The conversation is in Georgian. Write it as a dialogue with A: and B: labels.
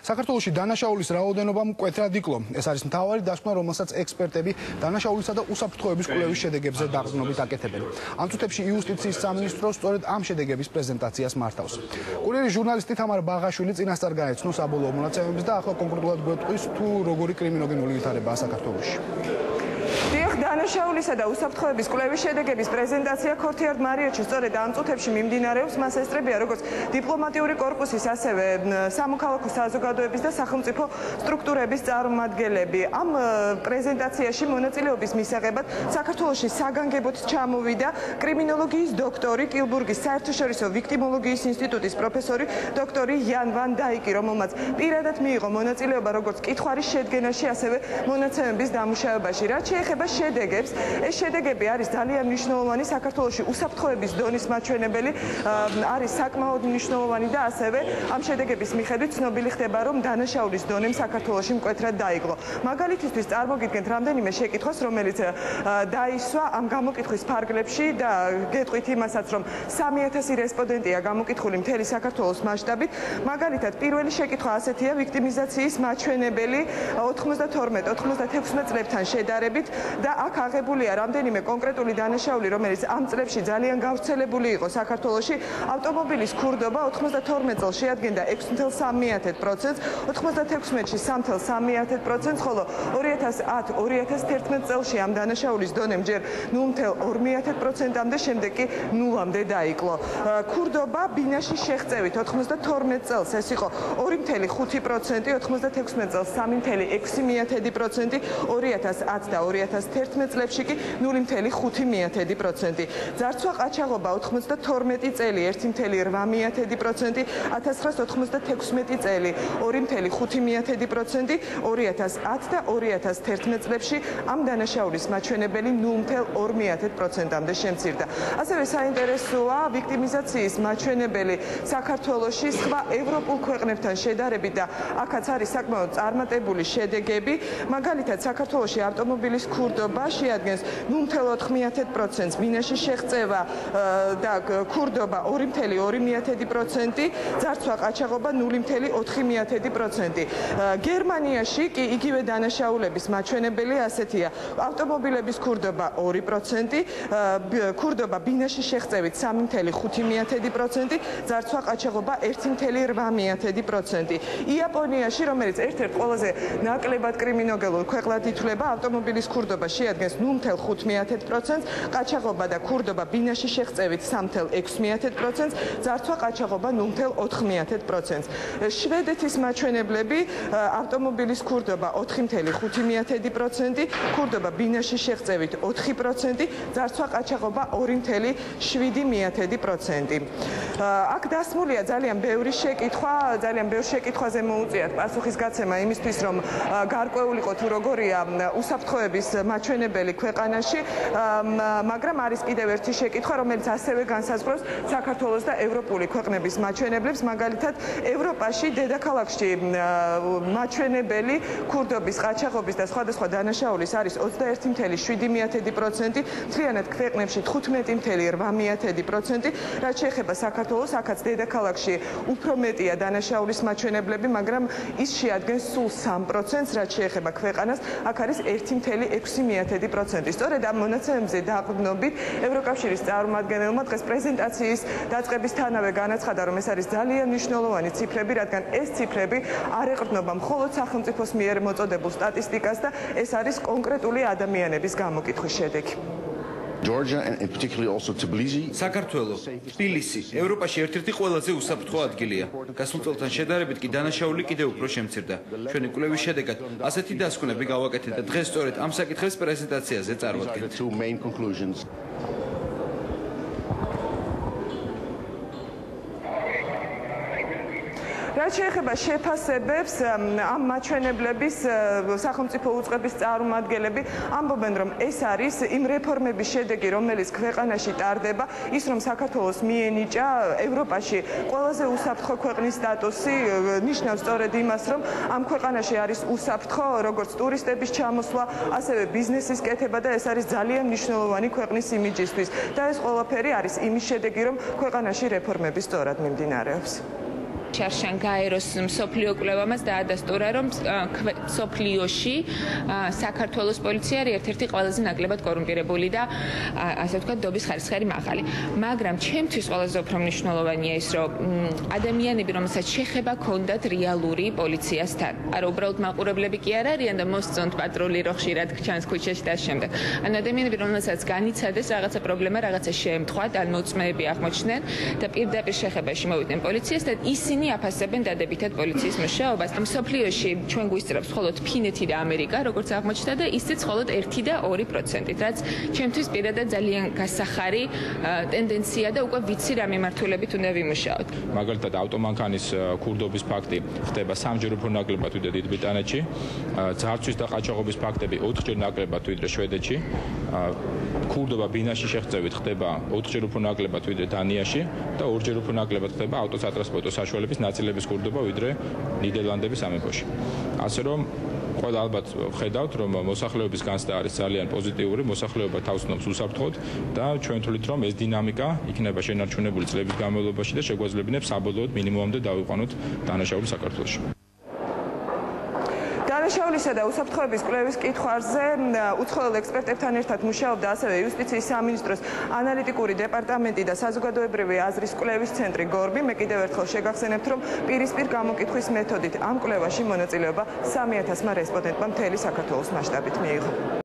A: საქართველოში დანაშაულის რაოდენობა მკვეთრად იკლო. ეს არის მთავარი დასკვნა, რომელსაც ექსპერტები დანაშაულისა და უსაფრთხოების კვლევის შედეგებზე დაღწნობით აკეთებენ. ამ წუთებში იუსტიციის სამინისტრო სწორედ ამ შედეგების პრეზენტაციას მართავს. კურიერის ჟურნალისტი თამარ ბაღაშვილი წინასწარ გაეცნო საბოლოო მონაცემებს და ახლა კონკრეტულად გვეტყვის თუ როგორი კრიმინოლოგიური ვითარებაა საქართველოში.
B: დანაშაულისა და უსაფრთხოების კვლევის შედეგების პრეზენტაცია ქორთიარდ მარიოჩში სწორედ ამ წუთებში მიმდინარეობს. მას ესწრებიან როგორც დიპლომატიური კორპუსის, ასევე სამოქალაქო საზოგადოების და სახელმწიფო სტრუქტურების წარმომადგენლები. ამ პრეზენტაციაში მონაწილეობის მისაღებად საქართველოში საგანგებოდ ჩამოვიდა კრიმინოლოგიის დოქტორი, კილბურგის საერთაშორისო ვიქტიმოლოგიის ინსტიტუტის პროფესორი დოქტორი იან ვან დაიკი, რომელმაც პირადად მიიღო მონაწილეობა როგორც კითხვარის შედგენაში, ასევე მონაცემების დამუშავებაში. რაც შეეხება შედეგებს, ეს შედეგები არის ძალიან მნიშვნელოვანი საქართველოში უსაფრთხოების დონის მაჩვენებელი, არის საკმაოდ მნიშვნელოვანი და ასევე ამ შედეგების მიხედვით ცნობილი ხდება, რომ დანაშაულის დონემ საქართველოში მკვეთრად დაიკლო. მაგალითისთვის წარმოგიდგენთ რამდენიმე შეკითხვას, რომელიც დაისვა ამ გამოკითხვის ფარგლებში და გეტყვით იმასაც, რომ 3000 რესპონდენტია გამოკითხული მთელი საქართველოს მასშტაბით. მაგალითად, პირველი შეკითხვა ასეთია: ვიქტიმიზაციის მაჩვენებელი 92-96 წლებთან შედარებით და აქ აღებულია რამდენიმე კონკრეტული დანაშაული, რომელიც ამ წლებში ძალიან გავრცელებული იყო საქართველოში. ავტომობილის ქურდობა 92 წელს შეადგენდა 6.3%, 96-ში 3.3%, ხოლო 2010-2011 წელში ამ დანაშაულის დონემ ჯერ 0.2%-მდე, შემდეგ კი 0-მდე დაიკლო. ქურდობა ბინაში შეღწევით 92 წელს ეს იყო 2.5%, 96 წელს 3.6%, 2010 და 2011 წლებში კი 0.5%. ძარცვა ყაჩაღობა 92 წელი 1.8%, 1996 წელი 2.5%, 2010 და 2011 წლებში ამ დანაშაულის მაჩვენებელი 0.2%-მდე შემცირდა. ასევე საინტერესოა ვიქტიმიზაციის მაჩვენებელი საქართველოში სხვა ევროპულ ქვეყნებთან შედარებით და აქაც არის საკმაოდ წარმატებული შედეგები. მაგალითად, საქართველოში ავტომობილის ქურდობა შეადგენს 0.4%, ბინაში შეღწევა და ქურდობა 2.2%, ძარცვა ყაჩაღობა 0.4%. გერმანიაში კი იგივე დანაშაულების მაჩვენებელი ასეთია: ავტომობილების ქურდობა 2%, ქურდობა ბინაში შეღწევით 3.5%, ძარცვა ყაჩაღობა 1.8%. იაპონიაში, რომელიც ერთ-ერთ ყველაზე ნაკლებად კრიმინოგენურ ქვეყნად ითვლება, ავტომობილის ქურდობა შეადგენს 0.5%, ყაჩაღობა და ქურდობა ბინაში შეღწევით 3.6%, ძარცვა ყაჩაღობა 0.4%. შვედეთის მაჩვენებლები: ავტომობილის ქურდობა 4.5%, ქურდობა ბინაში შეღწევით 4%, ძარცვა ყაჩაღობა 2.7%. აქ დასმულია ძალიან ბევრი შეკითხვა, ძალიან ბევრ შეკითხვაზე მოუწიათ პასუხის გაცემა იმისთვის, რომ გარკვეულიყო თუ როგორია უსაფრთხოების მაჩვენებელი ქვეყანაში, მაგრამ არის კიდევ ერთი შეკითხვა, რომელიც ასევე განსაზღვრავს საქართველოს და ევროპული ქვეყნების მაჩვენებლებს. მაგალითად, ევროპაში დედაქალაქში მაჩვენებელი ქურდობის, ყაჩაღობის და სხვადასხვა დანაშაულის არის 21.7%, მთლიანად ქვეყნებში 15.8%. რაც შეეხება საქართველოს, აქაც დედაქალაქში უფრო მეტია დანაშაულის მაჩვენებლები, მაგრამ ის შეადგენს სულ 3%, რაც შეეხება ქვეყანას, აქ არის 1.6%. სწორედ ამ მონაცემებზე დაყრდნობით ევროკავშირის წარმომადგენელმა დღეს პრეზენტაციის დაწყებისთანავე განაცხადა, რომ ეს არის ძალიან მნიშვნელოვანი ციფრები, რადგან ეს ციფრები არ ეყრდნობა მხოლოდ სახელმწიფოს მიერ მოწოდებულ სტატისტიკას და ეს არის კონკრეტული ადამიანების გამოკითხვის შედეგი.
C: საქართველო, თბილისი, ევროპაში ერთ-ერთი ყველაზე უსაფრთხო ადგილია. გასულ წელთან შედარებით კი დანაშაული კიდევ უფრო შემცირდა. ჩვენი კვლევის შედეგად ასეთი დასკვნები გავაკეთეთ და დღეს სწორედ ამ საკითხის პრეზენტაციაზე წარვადგენთ.
B: რაც შეეხება შეფასებებს, ამ მაჩვენებლების სახელმწიფო უწყების წარმომადგენლები ამბობენ, რომ ეს არის იმ რეფორმების შედეგი, რომელიც ქვეყანაში ტარდება, ის რომ საქართველოს მიენიჭა ევროპაში ყველაზე უსაფრთხო ქვეყნის სტატუსი, ნიშნავს სწორედ იმას, რომ ამ ქვეყანაში არის უსაფრთხო როგორც ტურისტების ჩამოსვლა, ასევე ბიზნესის კეთება და ეს არის ძალიან მნიშვნელოვანი ქვეყნის იმიჯისთვის და ეს ყველაფერი არის იმის შედეგი, რომ ქვეყანაში რეფორმები სწორად მიმდინარეობს.
D: ჩარშან გაეროს მსოფლიო კვლევამაც დაადასტურა, რომ მსოფლიოში საქართველოს პოლიცია არის ერთ-ერთი ყველაზე ნაკლებად კორუმპირებული და ასე ვთქვათ, დობის ხარისხი მაღალი. მაგრამ ჩემთვის ყველაზე უფრო მნიშვნელოვანია ის, რომ ადამიანები, რომელსაც შეხება ჰქონდათ რეალური პოლიციასთან, არა უბრალოდ მაყურებლები კი არ არიან და მოსწონთ პატრული რო ხშირად გჩანს ქუჩაში და შემდეგ. ან ადამიანები, რომელსაც განიცადეს რაღაცა პრობლემა, რაღაცა შემთხვევა, ან მოწმეები აღმოჩნდნენ და პირდაპირ შეხებაში მოვიდნენ პოლიციასთან, ისინი აფასებენ დადებითად პოლიციის მუშაობას. მსოფლიოში ჩვენ გვისწრებს მხოლოდ ფინეთი და ამერიკა, როგორც აღმოჩნდა და ისიც მხოლოდ 1 და 2%-ით, რაც ჩემთვის პირადად ძალიან გასახარი ტენდენცია და უკვე ვიცი რა მიმართულებით უნდა ვიმუშაოთ.
E: მაგალითად, ავტომანქანის ქურდობის ფაქტი ხდება 3-ჯერ უფრო ნაკლებად ვიდრე დიდ ბრიტანეთში, ძარცვის და ყაჩაღობის ფაქტები 4-ჯერ ნაკლებად ვიდრე შვედეთში, ქურდობა ბინაში შეღწევით ხდება 4-ჯერ უფრო ნაკლებად ვიდრე დანიაში და 2-ჯერ უფრო ნაკლებად ხდება ავტოსატრანსპორტო საშუალების ნაწილების ქურდობა ვიდრე ნიდერლანდების სამეფოში. ასე რომ ყველა ალბათ ხედავთ, რომ მოსახლეობის განცდა არის ძალიან პოზიტიური, მოსახლეობა თავს ცნობს უსაფრთხოდ და ჩვენ თვლით, რომ ეს დინამიკა იქნება შენარჩუნებული წლების განმავლობაში და შეგვეძლებინებს საბოლოოდ მინიმუმამდე დავიყვანოთ დანაშაული საქართველოში.
B: დანაშაულისა და უსაფრთხოების კვლევის კითხვაზე უცხოელ ექსპერტებთან ერთად მუშაობდა ასევე იუსტიციის სამინისტროს ანალიტიკური დეპარტამენტი და საზოგადოებრივი აზრის კვლევის ცენტრი გორბი. მე კიდევ ერთხელ შეგახსენებთ, რომ პირისპირ გამოკითხვის მეთოდით ამ კვლევაში მონაწილეობა 3000-მა რესპონდენტმა მთელი საქართველოს მასშტაბით მიიღო.